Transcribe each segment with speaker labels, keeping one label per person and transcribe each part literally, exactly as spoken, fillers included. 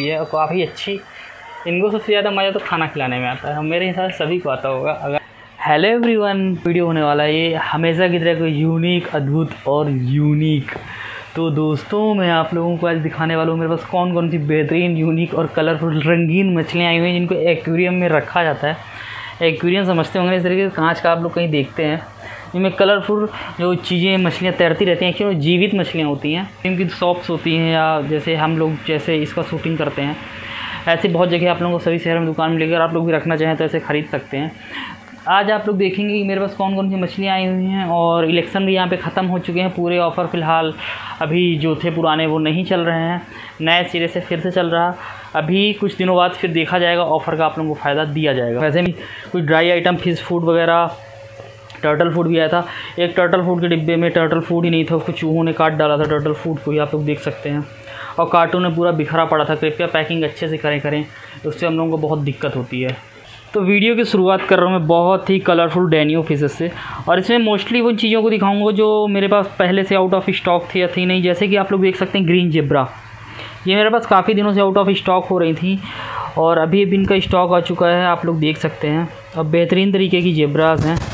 Speaker 1: ये और काफ़ी अच्छी। इनको सबसे ज़्यादा मज़ा तो खाना खिलाने में आता है, मेरे हिसाब से सभी को आता होगा। अगर हेलो एवरीवन, वीडियो होने वाला है ये हमेशा की तरह कोई यूनिक, अद्भुत और यूनिक। तो दोस्तों मैं आप लोगों को आज दिखाने वाला हूँ मेरे पास कौन कौन सी बेहतरीन, यूनिक और कलरफुल रंगीन मछलियाँ आई हुई हैं जिनको एक्वेरियम में रखा जाता है। एक्वेरियम समझते होंगे इस तरीके से कांच का आप लोग कहीं देखते हैं, जिनमें कलरफुल जो चीज़ें मछलियाँ तैरती रहती हैं। एक्चुअली जीवित मछलियाँ होती हैं, इनकी शॉप्स होती हैं, या जैसे हम लोग जैसे इसका शूटिंग करते हैं ऐसे बहुत जगह आप लोगों को सभी शहर में दुकान मिलेगी। अगर आप लोग भी रखना चाहें तो ऐसे ख़रीद सकते हैं। आज आप लोग देखेंगे कि मेरे पास कौन कौन सी मछलियाँ आई हुई हैं, और इलेक्शन भी यहाँ पे ख़त्म हो चुके हैं। पूरे ऑफ़र फ़िलहाल अभी जो थे पुराने वो नहीं चल रहे हैं, नए सिरे से फिर से चल रहा। अभी कुछ दिनों बाद फिर देखा जाएगा, ऑफ़र का आप लोगों को फ़ायदा दिया जाएगा। वैसे भी कुछ ड्राई आइटम, फिश फूड वगैरह, टर्टल फूड भी आया था। एक टर्टल फूड के डिब्बे में टर्टल फूड ही नहीं था, उसको चूहों ने काट डाला था टर्टल फूड को ही, आप लोग देख सकते हैं। और कार्टून में पूरा बिखरा पड़ा था। कृपया पैकिंग अच्छे से करें करें उससे हम लोगों को बहुत दिक्कत होती है। तो वीडियो की शुरुआत कर रहा हूँ मैं बहुत ही कलरफुल डेनियो फिशेस से, और इसमें मोस्टली उन चीज़ों को दिखाऊंगा जो मेरे पास पहले से आउट ऑफ स्टॉक थी या थी नहीं। जैसे कि आप लोग देख सकते हैं ग्रीन जेब्रा, ये मेरे पास काफ़ी दिनों से आउट ऑफ स्टॉक हो रही थी, और अभी अभी इनका स्टॉक आ चुका है, आप लोग देख सकते हैं। अब बेहतरीन तरीके की जेब्राज हैं,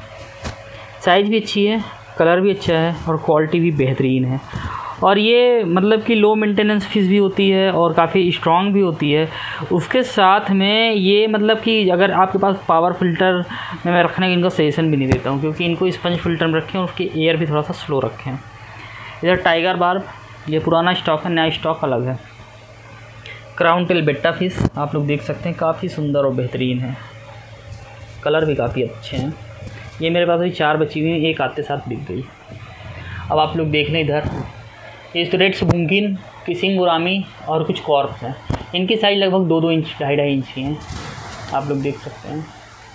Speaker 1: साइज़ भी अच्छी है, कलर भी अच्छा है, और क्वालिटी भी बेहतरीन है। और ये मतलब कि लो मेंटेनेंस फिश भी होती है और काफ़ी स्ट्रॉन्ग भी होती है। उसके साथ में ये मतलब कि अगर आपके पास पावर फिल्टर में मैं रखने का इनका सजेशन भी नहीं देता हूँ, क्योंकि इनको स्पंज फिल्टर में रखें और उसके एयर भी थोड़ा सा स्लो रखें। इधर टाइगर बार्ब, ये पुराना स्टॉक है, नया स्टॉक अलग है। क्राउन टेल बेट्टा फिश आप लोग देख सकते हैं, काफ़ी सुंदर और बेहतरीन है, कलर भी काफ़ी अच्छे हैं। ये मेरे पास अभी चार बची हुई हैं, एक आते साथ बिक गई। अब आप लोग देख लें इधर, ये स्टूडेंट्स बुंकिन, किसिंग बुरामी और कुछ कॉर्प्स हैं। इनकी साइज़ लगभग दो दो इंच ढाई ढाई इंच की हैं, आप लोग देख सकते हैं।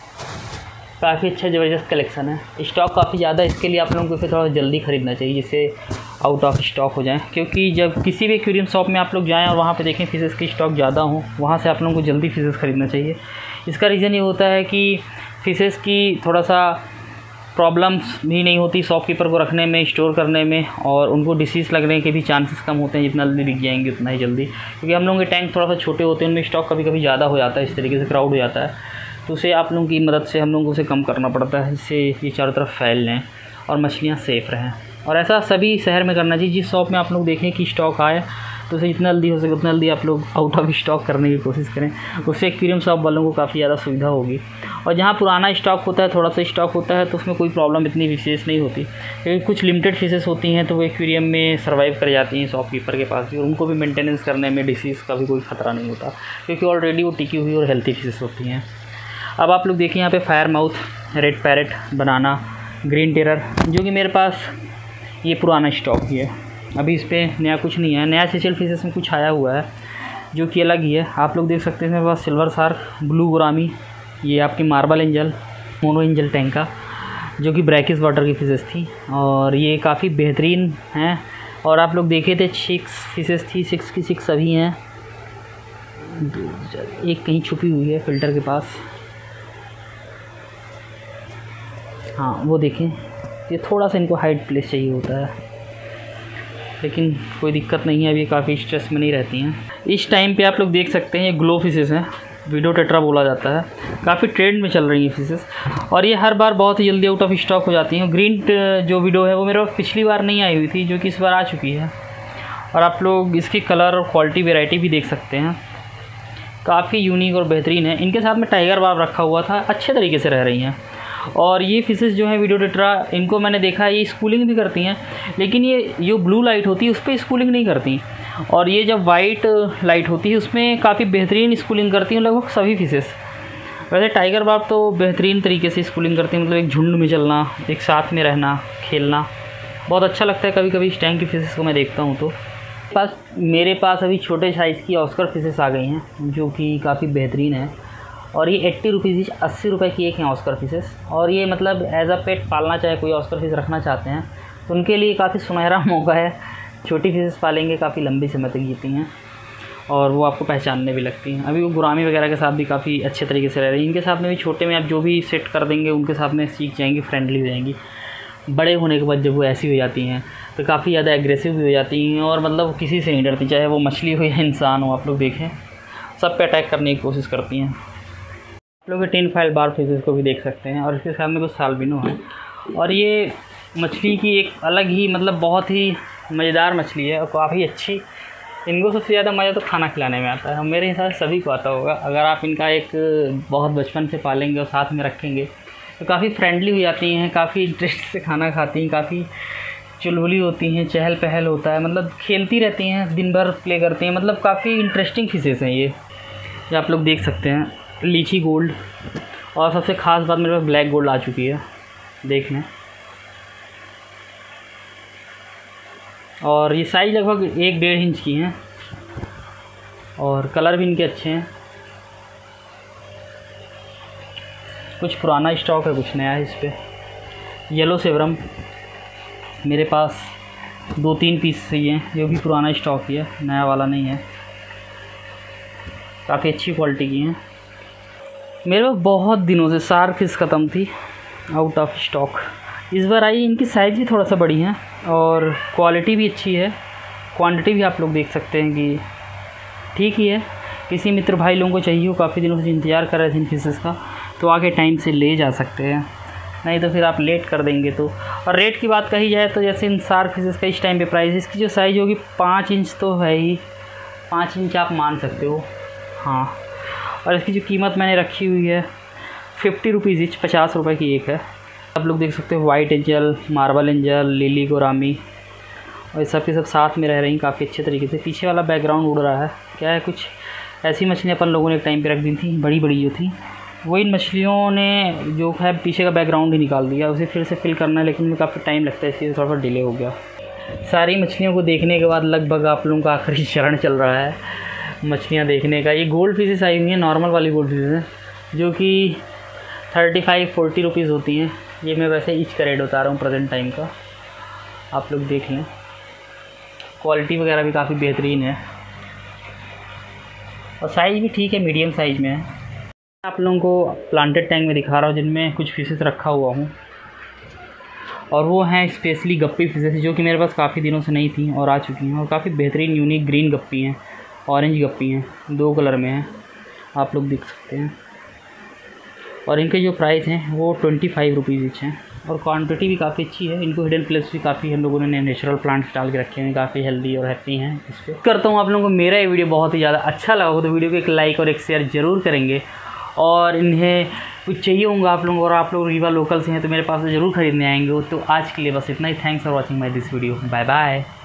Speaker 1: काफ़ी अच्छा ज़बरदस्त कलेक्शन है। स्टॉक काफ़ी ज़्यादा है, इसके लिए आप लोगों को फिर थोड़ा जल्दी ख़रीदना चाहिए जिससे आउट ऑफ स्टॉक हो जाए। क्योंकि जब किसी भी एक्वेरियम शॉप में आप लोग जाएँ और वहाँ पे देखें फिशेस की स्टॉक ज़्यादा हो, वहाँ से आप लोगों को जल्दी फिशेस ख़रीदना चाहिए। इसका रीज़न ये होता है कि फिशेस की थोड़ा सा प्रॉब्लम्स भी नहीं होती शॉपकीपर को रखने में, स्टोर करने में, और उनको डिसीज़ लगने के भी चांसेस कम होते हैं। जितना जल्दी बिक जाएंगे उतना ही जल्दी, क्योंकि हम लोगों के टैंक थोड़ा सा छोटे होते हैं, उनमें स्टॉक कभी कभी ज़्यादा हो जाता है, इस तरीके से क्राउड हो जाता है। तो उसे आप लोगों की मदद से हम लोगों को उसे कम करना पड़ता है, जिससे ये चारों तरफ फैल लें और मछलियाँ सेफ़ रहें। और ऐसा सभी शहर में करना चाहिए। जिस शॉप में आप लोग देखें कि स्टॉक आए तो उसे जितना जल्दी हो सके उतना जल्दी आप लोग आउट ऑफ स्टॉक करने की कोशिश करें, उससे एक्वेरियम शॉप वालों को काफ़ी ज़्यादा सुविधा होगी। और जहाँ पुराना स्टॉक होता है, थोड़ा सा स्टॉक होता है, तो उसमें कोई प्रॉब्लम इतनी विशेष नहीं होती, क्योंकि कुछ लिमिटेड फिशेस होती हैं तो वो एक्वेरियम में सर्वाइव कर जाती हैं शॉपकीपर के पास भी, और उनको भी मेंटेनेंस करने में डिसीज़ का भी कोई ख़तरा नहीं होता, क्योंकि ऑलरेडी वो टिकी हुई और हेल्थी फिशेस होती हैं। अब आप लोग देखिए यहाँ पे fire mouth, red parrot, banana, green terror, जो कि मेरे पास ये पुराना स्टॉक ही है, अभी इस पर नया कुछ नहीं है। नया सीशेल फिशेस में कुछ आया हुआ है जो कि अलग ही है। आप लोग देख सकते हैं मेरे पास सिल्वर शार्क, ब्लू गोरामी, ये आपकी मार्बल एंजल, मोनो एंजल टैंका, जो कि ब्रैकिस वाटर की फिशेस थी, और ये काफ़ी बेहतरीन हैं। और आप लोग देखे थे सिक्स फिशेस थी, सिक्स की सिक्स अभी हैं, एक कहीं छुपी हुई है फ़िल्टर के पास, हाँ वो देखें। ये थोड़ा सा इनको हाइड प्लेस चाहिए होता है, लेकिन कोई दिक्कत नहीं है, अभी काफ़ी स्ट्रेस में नहीं रहती हैं। इस टाइम पे आप लोग देख सकते हैं ये ग्लो फिशेस हैं, वीडियो टेट्रा बोला जाता है, काफ़ी ट्रेंड में चल रही हैं फिशेस, और ये हर बार बहुत ही जल्दी आउट ऑफ स्टॉक हो जाती हैं। ग्रीन जो वीडियो है वो मेरे पास पिछली बार नहीं आई हुई थी, जो कि इस बार आ चुकी है। और आप लोग इसकी कलर और क्वालिटी वेराइटी भी देख सकते हैं, काफ़ी यूनिक और बेहतरीन है। इनके साथ में टाइगर बार्ब रखा हुआ था, अच्छे तरीके से रह रही हैं। और ये फिशेस जो हैं वीडियो टेट्रा, इनको मैंने देखा है ये स्कूलिंग भी करती हैं, लेकिन ये जो ब्लू लाइट होती है उस पर स्कूलिंग नहीं करती, और ये जब वाइट लाइट होती है उसमें काफ़ी बेहतरीन स्कूलिंग करती हैं लगभग सभी फिशेस। वैसे टाइगर बार्ब तो बेहतरीन तरीके से स्कूलिंग करती हैं, मतलब एक झुंड में चलना, एक साथ में रहना, खेलना बहुत अच्छा लगता है। कभी कभी इस टैंक की फिशेस को मैं देखता हूँ तो पास मेरे पास अभी छोटे साइज़ की ऑस्कर फिशेस आ गई हैं, जो कि काफ़ी बेहतरीन है। और ये एट्टी रुपीज़ अस्सी रुपये की एक है ऑस्कर फिशेस। और ये मतलब एज अ पेट पालना चाहे कोई ऑस्कर फिश रखना चाहते हैं तो उनके लिए काफ़ी सुनहरा मौका है। छोटी फिशेस पालेंगे काफ़ी लंबी समय तक जीती हैं, और वो आपको पहचानने भी लगती हैं। अभी वो गुरामी वगैरह के साथ भी काफ़ी अच्छे तरीके से रह रही हैं। इनके साथ में भी छोटे में आप जो भी सेट कर देंगे उनके साथ में सीख जाएंगी, फ्रेंडली हो जाएंगी। बड़े होने के बाद जब वो ऐसी हो जाती हैं तो काफ़ी ज़्यादा एग्रेसिव भी हो जाती हैं, और मतलब किसी से नहीं डरती, चाहे वो मछली हो या इंसान हो। आप लोग देखें सब पे अटैक करने की कोशिश करती हैं। आप लोग टिन फाइल बार फिशेस को भी देख सकते हैं और इसके सामने कुछ साल्विनो है। और ये मछली की एक अलग ही मतलब बहुत ही मज़ेदार मछली है और काफ़ी अच्छी। इनको सबसे ज़्यादा मज़ा तो खाना खिलाने में आता है, मेरे हिसाब से सभी को आता होगा। अगर आप इनका एक बहुत बचपन से पालेंगे और साथ में रखेंगे तो काफ़ी फ्रेंडली हो जाती हैं, काफ़ी इंटरेस्ट से खाना खाती हैं, काफ़ी चुलबुली होती हैं, चहल पहल होता है, मतलब खेलती रहती हैं, दिन भर प्ले करती हैं, मतलब काफ़ी इंटरेस्टिंग फिशेस हैं ये। ये आप लोग देख सकते हैं लीची गोल्ड। और सबसे ख़ास बात मेरे पास ब्लैक गोल्ड आ चुकी है, देख लें। और ये साइज़ लगभग एक डेढ़ इंच की हैं और कलर भी इनके अच्छे हैं। कुछ पुराना स्टॉक है, कुछ नया है इस पर। येलो सेवरम मेरे पास दो तीन पीस ही हैं, जो भी पुराना स्टॉक ही है, नया वाला नहीं है। काफ़ी अच्छी क्वालिटी की हैं। मेरे पास बहुत दिनों से शार्क फिश ख़त्म थी, आउट ऑफ स्टॉक। इस बार आई, इनकी साइज़ भी थोड़ा सा बड़ी है और क्वालिटी भी अच्छी है। क्वांटिटी भी आप लोग देख सकते हैं कि ठीक ही है। किसी मित्र भाई लोगों को चाहिए हो, काफ़ी दिनों से इंतज़ार कर रहे थे इन फिशेस का, तो आगे टाइम से ले जा सकते हैं, नहीं तो फिर आप लेट कर देंगे तो। और रेट की बात कही जाए तो जैसे इन शार्क फिशेस का इस टाइम पे प्राइस, इसकी जो साइज़ होगी पाँच इंच तो है ही, पाँच इंच आप मान सकते हो, हाँ। और इसकी जो कीमत मैंने रखी हुई है फिफ्टी रुपीज़ इंच, पचास रुपये की एक है। आप लोग देख सकते हो white angel, marble angel, lily gourami और ये सब के सब साथ में रह रही हैं काफ़ी अच्छे तरीके से। पीछे वाला बैकग्राउंड उड़ रहा है, क्या है, कुछ ऐसी मछलियाँ अपन लोगों ने एक टाइम पे रख दी थी, बड़ी बड़ी जो थी, वो इन मछलियों ने जो है पीछे का बैकग्राउंड ही निकाल दिया, उसे फिर से फिल करना है, लेकिन में काफ़ी टाइम लगता है, इसलिए थोड़ा सा डिले हो गया। सारी मछलियों को देखने के बाद लगभग आप लोगों का आखिरी चरण चल रहा है मछलियाँ देखने का। ये गोल्ड फिशेस आई हुई हैं, नॉर्मल वाली गोल्ड फिशेस हैं, जो कि थर्टी फाइव फोर्टी रुपीज़ होती हैं। ये मैं वैसे ईच का रेट बता रहा हूँ प्रेजेंट टाइम का, आप लोग देख लें। क्वालिटी वगैरह भी काफ़ी बेहतरीन है और साइज़ भी ठीक है, मीडियम साइज़ में है। आप लोगों को प्लांटेड टैंक में दिखा रहा हूँ जिनमें कुछ फिशेस रखा हुआ हूँ, और वो हैं स्पेशली गप्पी फिशेस, जो कि मेरे पास काफ़ी दिनों से नहीं थी और आ चुकी हैं, और काफ़ी बेहतरीन यूनिक ग्रीन गप्पी हैं, ऑरेंज गप्पी हैं, दो कलर में हैं, आप लोग देख सकते हैं। और इनके जो प्राइस हैं वो ट्वेंटी फाइव रुपीज़ ईच हैं और क्वांटिटी भी काफ़ी अच्छी है। इनको हिडन प्लेस भी काफ़ी हम लोगों ने नेचुरल प्लांट्स डाल के रखे हैं, काफ़ी हेल्दी और हैप्पी हैं। इस पर करता हूँ आप लोगों को मेरा ये वीडियो बहुत ही ज़्यादा अच्छा लगा हो तो वीडियो को एक लाइक और एक शेयर ज़रूर करेंगे। और इन्हें कुछ चाहिए होगा आप लोगों को और आप लोग रीवा लोकल से हैं तो मेरे पास ज़रूर खरीदने आएंगे। तो आज के लिए बस इतना ही। Thanks for watching my this video. Bye bye.